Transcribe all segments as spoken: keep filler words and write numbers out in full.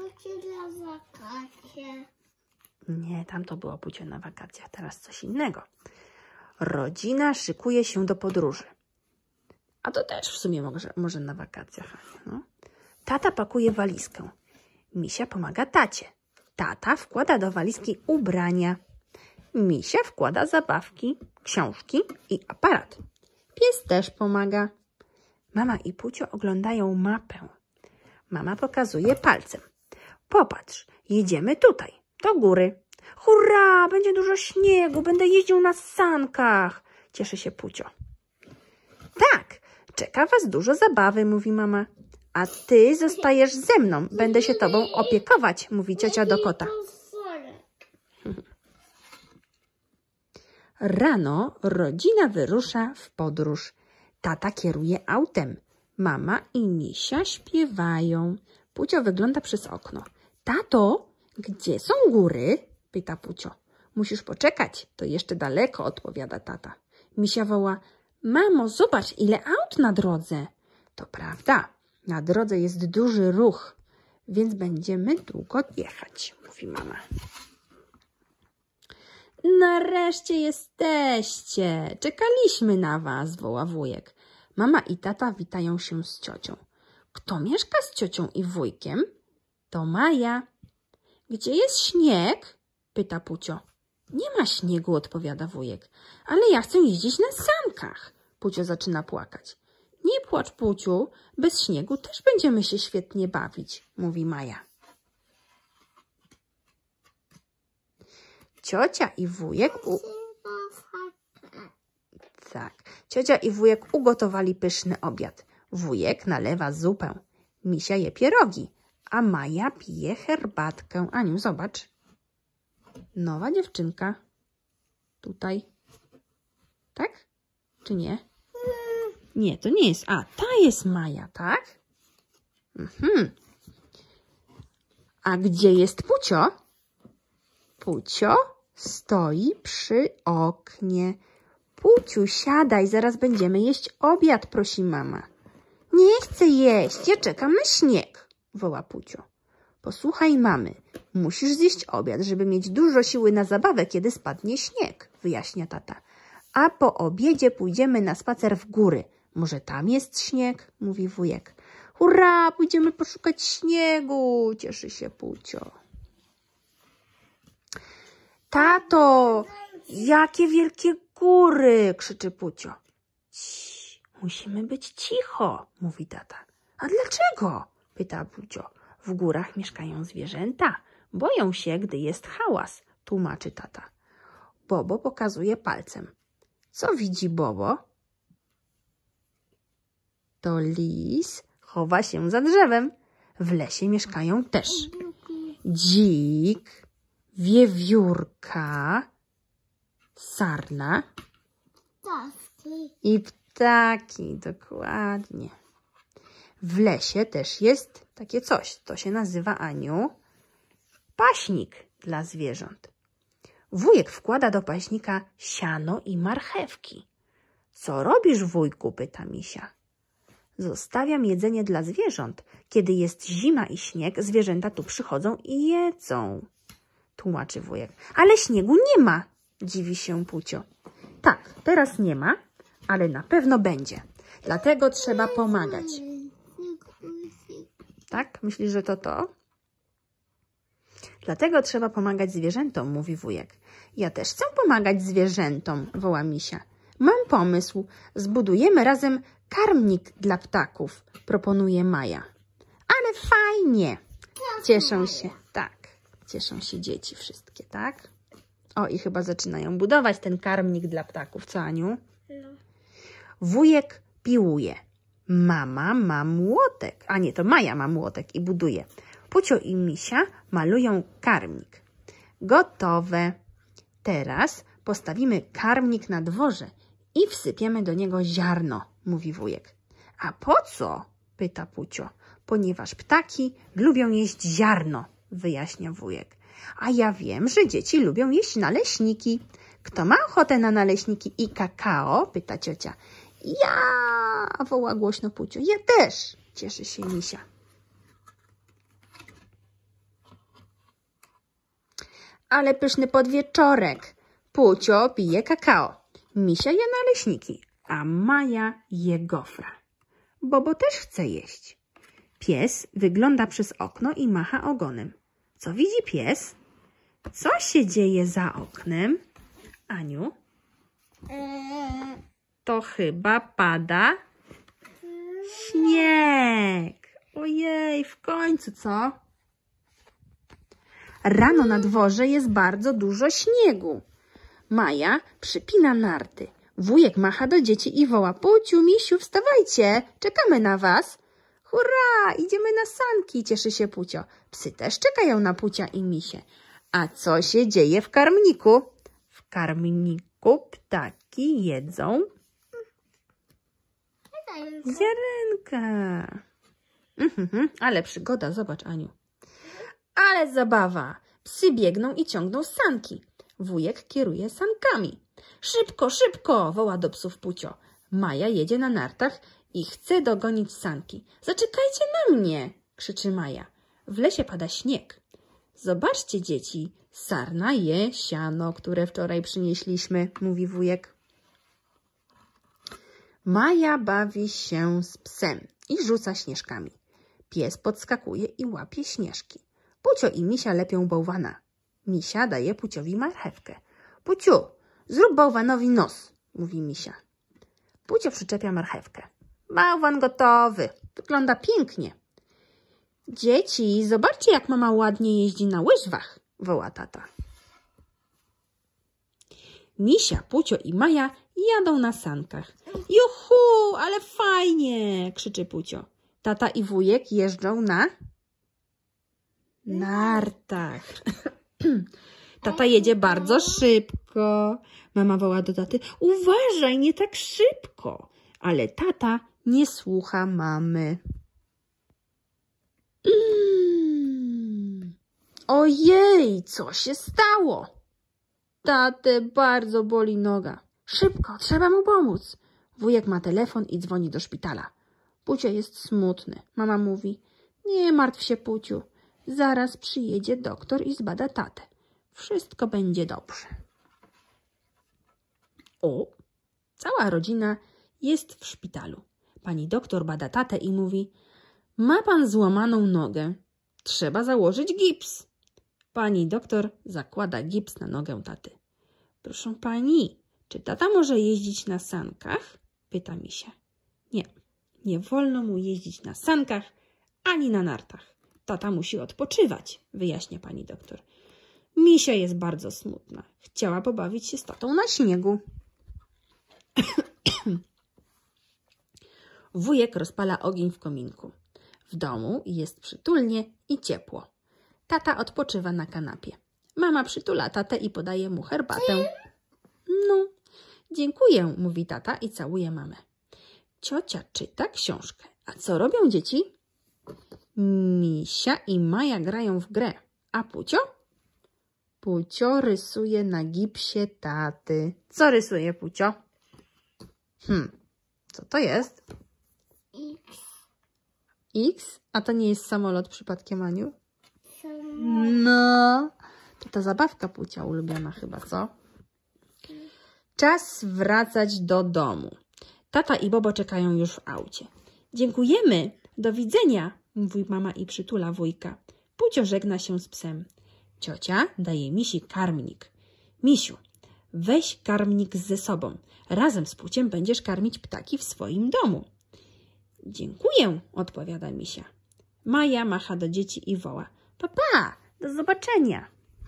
na wakacje. Nie, tam to było Pucio na wakacjach, teraz coś innego. Rodzina szykuje się do podróży. A to też w sumie może, może na wakacjach. No. Tata pakuje walizkę. Misia pomaga tacie. Tata wkłada do walizki ubrania. Misia wkłada zabawki, książki i aparat. Pies też pomaga. Mama i Pucio oglądają mapę. Mama pokazuje palcem. Popatrz, jedziemy tutaj, do góry. Hurra, będzie dużo śniegu, będę jeździł na sankach. Cieszy się Pucio. Tak, czeka was dużo zabawy, mówi mama. A ty zostajesz ze mną, będę się tobą opiekować, mówi ciocia do kota. Rano rodzina wyrusza w podróż. Tata kieruje autem. Mama i Misia śpiewają. Pucio wygląda przez okno. Tato, gdzie są góry? Pyta Pucio. Musisz poczekać, to jeszcze daleko, odpowiada tata. Misia woła. Mamo, zobacz, ile aut na drodze. To prawda, na drodze jest duży ruch, więc będziemy długo jechać, mówi mama. Nareszcie jesteście! Czekaliśmy na was, woła wujek. Mama i tata witają się z ciocią. Kto mieszka z ciocią i wujkiem? To Maja. Gdzie jest śnieg? Pyta Pucio. Nie ma śniegu, odpowiada wujek. Ale ja chcę jeździć na sankach. Pucio zaczyna płakać. Nie płacz, Puciu, bez śniegu też będziemy się świetnie bawić, mówi Maja. Ciocia i wujek u... tak. Ciocia i wujek ugotowali pyszny obiad. Wujek nalewa zupę. Misia je pierogi, a Maja pije herbatkę. Aniu, zobacz. Nowa dziewczynka. Tutaj. Tak? Czy nie? Nie, to nie jest. A, ta jest Maja, tak? Mhm. A gdzie jest Pucio? Pucio stoi przy oknie. Puciu, siadaj, zaraz będziemy jeść obiad, prosi mama. Nie chcę jeść, ja czekam na śnieg, woła Pucio. Posłuchaj mamy, musisz zjeść obiad, żeby mieć dużo siły na zabawę, kiedy spadnie śnieg, wyjaśnia tata. A po obiedzie pójdziemy na spacer w góry. Może tam jest śnieg, mówi wujek. Hurra, pójdziemy poszukać śniegu, cieszy się Pucio. Tato, jakie wielkie góry, krzyczy Pucio. Cii, musimy być cicho, mówi tata. A dlaczego? Pyta Pucio. W górach mieszkają zwierzęta. Boją się, gdy jest hałas, tłumaczy tata. Bobo pokazuje palcem. Co widzi Bobo? To lis chowa się za drzewem. W lesie mieszkają też dzik, wiewiórka, sarna i ptaki. Dokładnie. W lesie też jest takie coś. To się nazywa, Aniu, paśnik dla zwierząt. Wujek wkłada do paśnika siano i marchewki. Co robisz, wujku? Pyta Misia. Zostawiam jedzenie dla zwierząt. Kiedy jest zima i śnieg, zwierzęta tu przychodzą i jedzą, tłumaczy wujek. Ale śniegu nie ma, dziwi się Pucio. Tak, teraz nie ma, ale na pewno będzie. Dlatego trzeba pomagać. Tak? Myślisz, że to to? Dlatego trzeba pomagać zwierzętom, mówi wujek. Ja też chcę pomagać zwierzętom, woła Misia. Mam pomysł. Zbudujemy razem karmnik dla ptaków, proponuje Maja. Ale fajnie. Cieszą się. Tak. Cieszą się dzieci wszystkie, tak? O, i chyba zaczynają budować ten karmnik dla ptaków. Co, Aniu? No. Wujek piłuje. Mama ma młotek. A nie, to Maja ma młotek i buduje. Pucio i Misia malują karmnik. Gotowe. Teraz postawimy karmnik na dworze i wsypiemy do niego ziarno, mówi wujek. A po co? Pyta Pucio. Ponieważ ptaki lubią jeść ziarno, wyjaśnia wujek. A ja wiem, że dzieci lubią jeść naleśniki. Kto ma ochotę na naleśniki i kakao? Pyta ciocia. Ja! Woła głośno Pucio. Ja też! Cieszy się Misia. ale pyszny podwieczorek. Pucio pije kakao. Misia je naleśniki, a Maja je gofra. Bobo też chce jeść. Pies wygląda przez okno i macha ogonem. Co widzi pies? Co się dzieje za oknem? Aniu? Eee, To chyba pada śnieg. Ojej, w końcu, co? Rano na dworze jest bardzo dużo śniegu. Maja przypina narty. Wujek macha do dzieci i woła: Puciu, Misiu, wstawajcie, czekamy na was. Hurra, idziemy na sanki, cieszy się Pucio. Psy też czekają na Pucia i Misię. A co się dzieje w karmniku? W karmniku ptaki jedzą ziarenka. Mhm, ale przygoda, zobacz, Aniu. Ale zabawa. Psy biegną i ciągną sanki. Wujek kieruje sankami. Szybko, szybko, woła do psów Pucio. Maja jedzie na nartach i chce dogonić sanki. Zaczekajcie na mnie, krzyczy Maja. W lesie pada śnieg. Zobaczcie, dzieci, sarna je siano, które wczoraj przynieśliśmy, mówi wujek. Maja bawi się z psem i rzuca śnieżkami. Pies podskakuje i łapie śnieżki. Pucio i Misia lepią bałwana. Misia daje Puciowi marchewkę. Puciu, zrób bałwanowi nos, mówi Misia. Pucio przyczepia marchewkę. Bałwan gotowy. Wygląda pięknie. Dzieci, zobaczcie, jak mama ładnie jeździ na łyżwach, woła tata. Misia, Pucio i Maja jadą na sankach. Juhu, ale fajnie, krzyczy Pucio. Tata i wujek jeżdżą na nartach. Tata jedzie bardzo szybko. Mama woła do taty: uważaj, nie tak szybko. Ale tata nie słucha mamy. Mm. Ojej, co się stało? Tatę bardzo boli noga. Szybko, trzeba mu pomóc. Wujek ma telefon i dzwoni do szpitala. Pucio jest smutny. Mama mówi: nie martw się, Puciu. Zaraz przyjedzie doktor i zbada tatę. Wszystko będzie dobrze. O, cała rodzina jest w szpitalu. Pani doktor bada tatę i mówi: ma pan złamaną nogę. Trzeba założyć gips. Pani doktor zakłada gips na nogę taty. Proszę pani, czy tata może jeździć na sankach? Pyta Misia. Nie, nie wolno mu jeździć na sankach ani na nartach. Tata musi odpoczywać, wyjaśnia pani doktor. Misia jest bardzo smutna. Chciała pobawić się z tatą na śniegu. Wujek rozpala ogień w kominku. W domu jest przytulnie i ciepło. Tata odpoczywa na kanapie. Mama przytula tatę i podaje mu herbatę. No, dziękuję, mówi tata i całuje mamę. Ciocia czyta książkę. A co robią dzieci? Misia i Maja grają w grę. A Pucio? Pucio rysuje na gipsie taty. Co rysuje Pucio? Hmm, co to jest? X. X? A to nie jest samolot przypadkiem, Aniu? No, to ta zabawka Pucia ulubiona chyba, co? Czas wracać do domu. Tata i Bobo czekają już w aucie. Dziękujemy, do widzenia, mówi mama i przytula wujka. Pucio żegna się z psem. Ciocia daje Misi karmnik. Misiu, weź karmnik ze sobą. Razem z Puciem będziesz karmić ptaki w swoim domu. Dziękuję, odpowiada Misia. Maja macha do dzieci i woła: papa, do zobaczenia.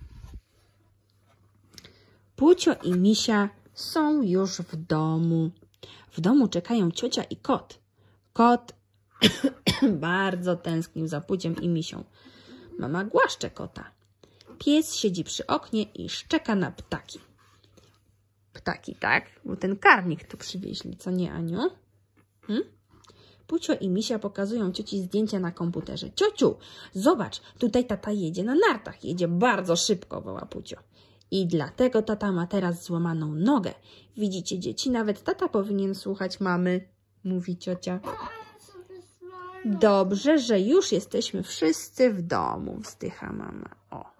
Pucio i Misia są już w domu. W domu czekają ciocia i kot. Kot bardzo tęsknił za Puciem i Misią. Mama głaszcze kota. Pies siedzi przy oknie i szczeka na ptaki. Ptaki, tak? Bo ten karmnik tu przywieźli, co nie, Aniu? Hm? Pucio i Misia pokazują cioci zdjęcia na komputerze. Ciociu, zobacz, tutaj tata jedzie na nartach. Jedzie bardzo szybko, woła Pucio. I dlatego tata ma teraz złamaną nogę. Widzicie, dzieci, nawet tata powinien słuchać mamy, mówi ciocia. Dobrze, że już jesteśmy wszyscy w domu, wzdycha mama. O.